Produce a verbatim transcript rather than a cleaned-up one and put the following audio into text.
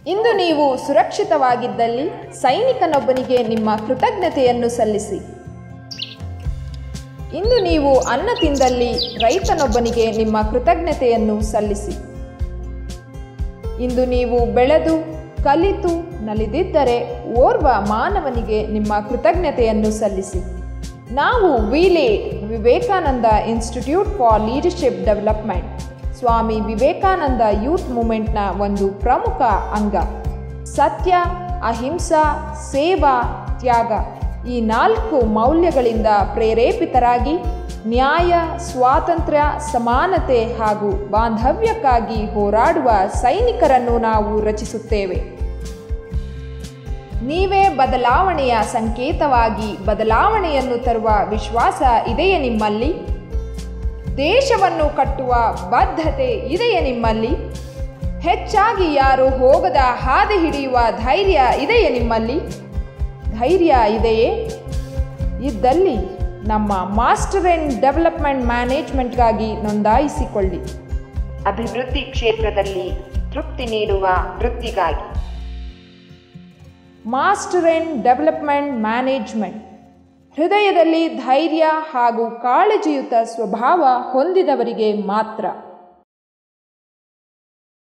ಇಂದು ನೀವು ಸುರಕ್ಷಿತವಾಗಿದ್ದಲ್ಲಿ ಸೈನಿಕನೊಬ್ಬನಿಗೆ ನಿಮ್ಮ ಕೃತಜ್ಞತೆಯನ್ನು ಸಲ್ಲಿಸಿ. ಇಂದು ನೀವು ಅನ್ನ ತಿಂದಲ್ಲಿ ರೈತನೊಬ್ಬನಿಗೆ ನಿಮ್ಮ ಕೃತಜ್ಞತೆಯನ್ನು ಸಲ್ಲಿಸಿ. ಇಂದು ನೀವು ಬೆಳೆದು ಕಲಿತು ನಲಿದಿದ್ದರೆ ಓರ್ವ ಮಾನವನಿಗೆ ನಿಮ್ಮ ಕೃತಜ್ಞತೆಯನ್ನು ಸಲ್ಲಿಸಿ. ನಾವು ವಿಲೆ Vivekananda institute for leadership development Swami Vivekananda youth ಮೂವ್ಮೆಂಟ್ನ ಒಂದು ಪ್ರಮುಖ ಅಂಗ. ಸತ್ಯ, ಅಹಿಂಸಾ, ಸೇವಾ, ತ್ಯಾಗ ಈ ನಾಲ್ಕು ಮೌಲ್ಯಗಳಿಂದ ಪ್ರೇರೇಪಿತರಾಗಿ ನ್ಯಾಯ, ಸ್ವಾತಂತ್ರ್ಯ, ಸಮಾನತೆ ಹಾಗೂ ಬಾಂಧವ್ಯಕ್ಕಾಗಿ ಹೋರಾಡುವ ಸೈನಿಕರನ್ನು ನಾವು ರಚಿಸುತ್ತೇವೆ. ನೀವೇ ಬದಲಾವಣೆಯ ಸಂಕೇತವಾಗಿ ಬದಲಾವಣೆಯನ್ನು ತರುವ ವಿಶ್ವಾಸ ಇದೆಯೇ ನಿಮ್ಮಲ್ಲಿ? ದೇಶವನ್ನು ಕಟ್ಟುವ ಬದ್ಧತೆ ಇದೆಯೇ ನಿಮ್ಮಲ್ಲಿ? ಹೆಚ್ಚಾಗಿ ಯಾರು ಹೋಗದ ಹಾದಿ ಹಿಡಿಯುವ ಧೈರ್ಯ ಇದೆಯೇ ನಿಮ್ಮಲ್ಲಿ? ಧೈರ್ಯ ಇದೆಯೇ? ಇದ್ದಲ್ಲಿ ನಮ್ಮ ಮಾಸ್ಟರ್ ಇನ್ ಡೆವಲಪ್ಮೆಂಟ್ ಮ್ಯಾನೇಜ್ಮೆಂಟ್ಗಾಗಿ ನೋಂದಾಯಿಸಿಕೊಳ್ಳಿ. ಅಭಿವೃದ್ಧಿ ಕ್ಷೇತ್ರದಲ್ಲಿ ತೃಪ್ತಿ ನೀಡುವ ವೃತ್ತಿಗಾಗಿ. ಮಾಸ್ಟರ್ ಇನ್ ಡೆವಲಪ್ಮೆಂಟ್ ಮ್ಯಾನೇಜ್ಮೆಂಟ್ ಹೃದಯದಲ್ಲಿ ಧೈರ್ಯ ಹಾಗೂ ಕಾಳಜಿಯುತ ಸ್ವಭಾವ ಹೊಂದಿದವರಿಗೆ ಮಾತ್ರ.